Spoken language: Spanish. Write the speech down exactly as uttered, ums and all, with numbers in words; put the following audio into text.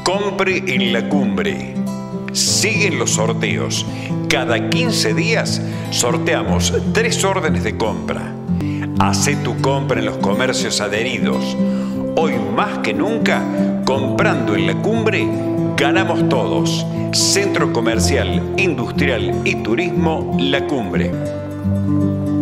Compre en La Cumbre. Siguen los sorteos. Cada quince días sorteamos tres órdenes de compra. Hacé tu compra en los comercios adheridos. Hoy más que nunca, comprando en La Cumbre, ganamos todos. Centro Comercial, Industrial y Turismo La Cumbre.